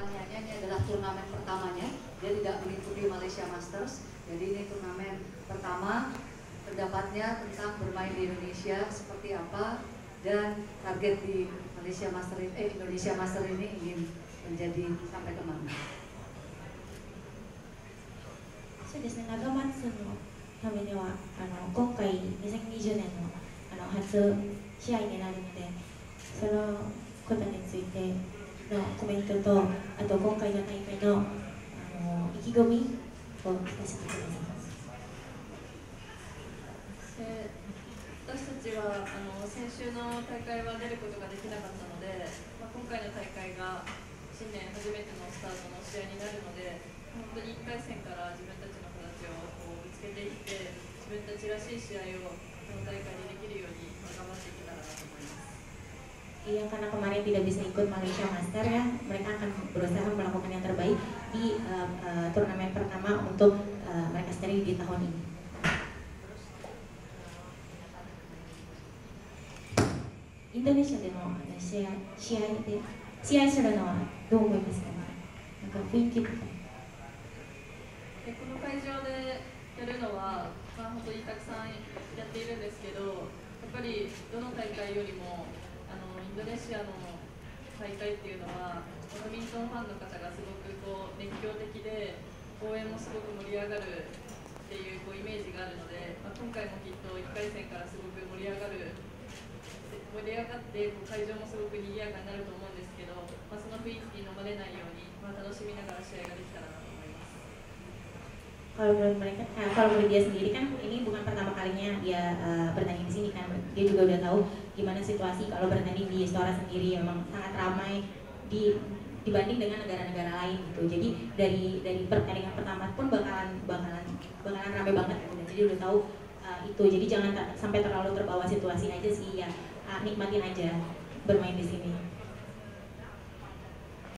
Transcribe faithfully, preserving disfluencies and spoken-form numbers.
pertanyaannya, ini adalah turnamen pertamanya. Dia tidak mengikuti Malaysia Masters. Jadi ini turnamen pertama. Pendapatnya tentang bermain di Indonesia seperti apa dan target di Malaysia Master ini, eh, Indonesia Master ini ingin menjadi sampai kemana? そうですね、ナガマツのためにはあの今回にせんにじゅうねんのあの初試合になるので、そのことについてのコメントと、あと今回の大会のあの意気込みを聞かせてください。 私たちはあの先週の大会は出ることができなかったので、まあ、今回の大会が新年初めてのスタートの試合になるので、本当にいっかい戦から自分たちの形をこうぶつけていって、自分たちらしい試合をこの大会でできるように頑張っていけたらなと思います。 Iya, karena kemarin tidak bisa ikut Malaysia Master ya, mereka akan berusaha melakukan yang terbaik di uh, uh, turnamen pertama untuk uh, mereka sendiri di tahun ini. Indonesia での試合、試合で試合するのはどう思いますかね。なんか雰囲気とか。 でこの会場でやるのは、まあ、本当にたくさんやっているんですけど、やっぱりどの大会よりもあのインドネシアの大会っていうのはバドミントンファンの方がすごくこう熱狂的で応援もすごく盛り上がるっていうこうイメージがあるので、まあ、今回もきっといっかい戦からすごく盛り上がる盛り上がってこう会場もすごく賑やかになると思うんですけど、まあ、その雰囲気に飲まれないように、まあ、楽しみながら試合ができたらなと思います。 Kalau menurut mereka, nah, kalau menurut dia sendiri kan ini bukan pertama kalinya dia uh, bertanding di sini kan, dia juga udah tahu gimana situasi kalau bertanding di Istora sendiri, memang sangat ramai di dibanding dengan negara-negara lain gitu. Jadi dari dari pertandingan pertama pun bakalan bakalan bakalan ramai banget gitu. Jadi udah tahu uh, itu. Jadi jangan sampai terlalu terbawa situasi aja sih ya. Ah, nikmatin aja bermain di sini.